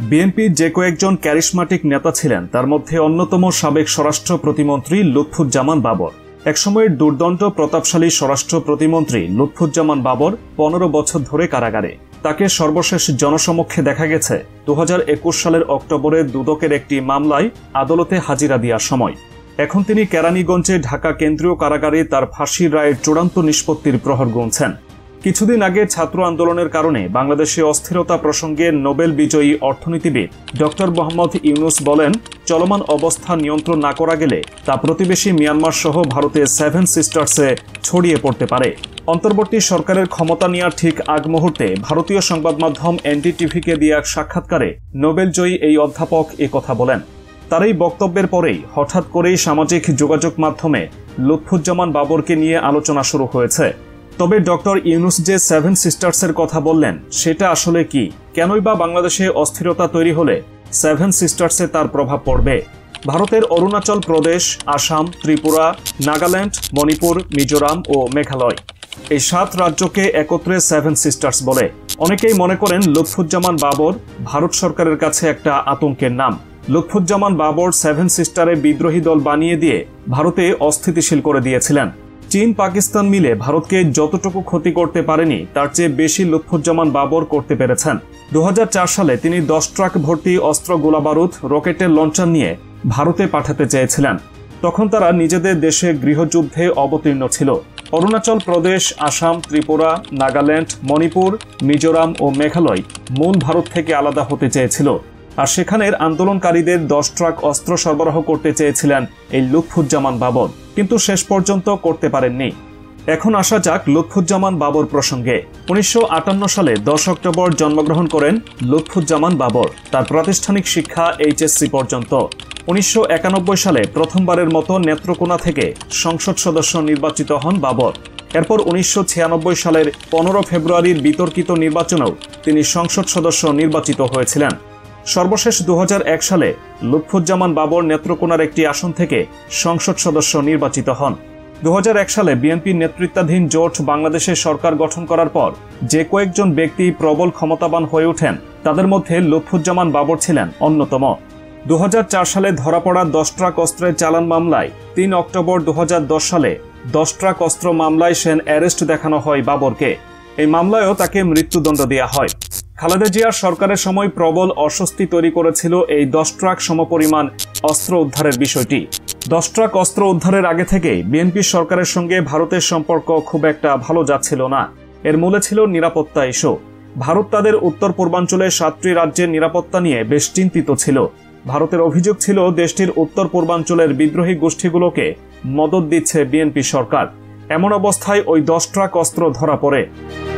বিএনপির যে কয়েকজন ক্যারিশমাটিক নেতা ছিলেন তার মধ্যে অন্যতম সাবেক স্বরাষ্ট্র প্রতিমন্ত্রী লুৎফুজ্জামান বাবর। একসময়ের দুর্দণ্ড প্রতাপশালী স্বরাষ্ট্র প্রতিমন্ত্রী লুৎফুজ্জামান বাবর 15 বছর ধরে কারাগারে। তাকে সর্বশেষ জনসমক্ষে দেখা গেছে 2021 সালের অক্টোবরে দুদকের একটি মামলায় আদালতে হাজিরা দেওয়ার সময়। এখন তিনি কেরানীগঞ্জে ঢাকা কেন্দ্রীয় কারাগারে তার ফাঁসির রায়ের চূড়ান্ত নিষ্পত্তির প্রহর গুনছেন। কিছুদিন আগে ছাত্র আন্দোলনের কারণে বাংলাদেশে অস্থিরতা প্রসঙ্গে নোবেল বিজয়ী অর্থনীতিবিদ ডক্টর মোহাম্মদ ইউনুস বলেন, চলমান অবস্থা নিয়ন্ত্রণ না করা গেলে তা প্রতিবেশী মিয়ানমার সহ ভারতের 7 সিস্টার্সে ছড়িয়ে পড়তে পারে। অন্তর্বর্তী সরকারের ক্ষমতা নেওয়ার ঠিক আগ মুহূর্তে ভারতীয় সংবাদ মাধ্যম এনডিটিভিকে দেয়া এক সাক্ষাৎকারে নোবেলজয়ী এই অধ্যাপক কথা বলেন। তার এই বক্তব্যের পরেই হঠাৎ করেই সামাজিক যোগাযোগ মাধ্যমে লুৎফুজ্জামান বাবরকে নিয়ে আলোচনা শুরু হয়েছে। তবে ডক্টর ইউনুস যে 7 সিস্টার্সের কথা বললেন সেটা আসলে কি? কেনই বা বাংলাদেশে অস্থিরতা তৈরি হলে 7 সিস্টার্সে তার প্রভাব পড়বে? ভারতের অরুণাচল প্রদেশ, আসাম, ত্রিপুরা, নাগাল্যান্ড, মণিপুর, মিজোরাম ও মেঘালয়, এই 7 রাজ্যকে একত্রে 7 সিস্টার্স বলে। অনেকেই মনে করেন লুৎফুজ্জামান বাবর ভারত সরকারের কাছে একটা আতঙ্কের নাম। লুৎফুজ্জামান বাবর 7 সিস্টারে বিদ্রোহী দল বানিয়ে দিয়ে ভারতে অস্থিতিশীল করে দিয়েছিলেন। চীন, পাকিস্তান মিলে ভারতকে যতটুকু ক্ষতি করতে পারেনি তার চেয়ে বেশি লুৎফুজ্জামান বাবর করতে পেরেছেন। 2004 সালে তিনি 10 ট্রাক ভর্তি অস্ত্র, গোলাবারুদ, রকেটের লঞ্চার নিয়ে ভারতে পাঠাতে চেয়েছিলেন। তখন তারা নিজেদের দেশে গৃহযুদ্ধে অবতীর্ণ ছিল। অরুণাচল প্রদেশ, আসাম, ত্রিপুরা, নাগাল্যান্ড, মণিপুর, মিজোরাম ও মেঘালয় মূল ভারত থেকে আলাদা হতে চেয়েছিল, আর সেখানের আন্দোলনকারীদের 10 ট্রাক অস্ত্র সরবরাহ করতে চেয়েছিলেন এই লুৎফুজ্জামান বাবর, কিন্তু শেষ পর্যন্ত করতে পারেননি। এখন আসা যাক লুৎফুজ্জামান বাবর প্রসঙ্গে। 1958 সালে 10 অক্টোবর জন্মগ্রহণ করেন লুৎফুজ্জামান বাবর। তার প্রাতিষ্ঠানিক শিক্ষা HSC পর্যন্ত। 1991 সালে প্রথমবারের মতো নেত্রকোনা থেকে সংসদ সদস্য নির্বাচিত হন বাবর। এরপর 1996 সালের 15 ফেব্রুয়ারির বিতর্কিত নির্বাচনেও তিনি সংসদ সদস্য নির্বাচিত হয়েছিলেন। সর্বশেষ 2001 সালে লুৎফুজ্জামান বাবর নেত্রকোনার একটি আসন থেকে সংসদ সদস্য নির্বাচিত হন। 2001 সালে বিএনপির নেতৃত্বাধীন জোট বাংলাদেশে সরকার গঠন করার পর যে কয়েকজন ব্যক্তি প্রবল ক্ষমতাবান হয়ে ওঠেন তাদের মধ্যে লুৎফুজ্জামান বাবর ছিলেন অন্যতম। 2004 সালে ধরা পড়া 10 ট্রাক অস্ত্রের চালান মামলায় 3 অক্টোবর 2010 সালে 10 ট্রাক অস্ত্র মামলায় সেন অ্যারেস্ট দেখানো হয় বাবরকে। এই মামলায়ও তাকে মৃত্যুদণ্ড দেওয়া হয়। খালেদা জিয়ার সরকারের সময় প্রবল অস্বস্তি তৈরি করেছিল এই 10 ট্রাক সমপরিমাণ অস্ত্র উদ্ধারের বিষয়টি। 10 ট্রাক অস্ত্র উদ্ধারের আগে থেকেই বিএনপি সরকারের সঙ্গে ভারতের সম্পর্ক খুব একটা ভালো যাচ্ছিল না। এর মূলে ছিল নিরাপত্তা ইস্যু। ভারত তাদের উত্তর পূর্বাঞ্চলের 7টি রাজ্যের নিরাপত্তা নিয়ে বেশ চিন্তিত ছিল। ভারতের অভিযোগ ছিল দেশটির উত্তর পূর্বাঞ্চলের বিদ্রোহী গোষ্ঠীগুলোকে মদদ দিচ্ছে বিএনপি সরকার। এমন অবস্থায় ওই 10 ট্রাক অস্ত্র ধরা পড়ে।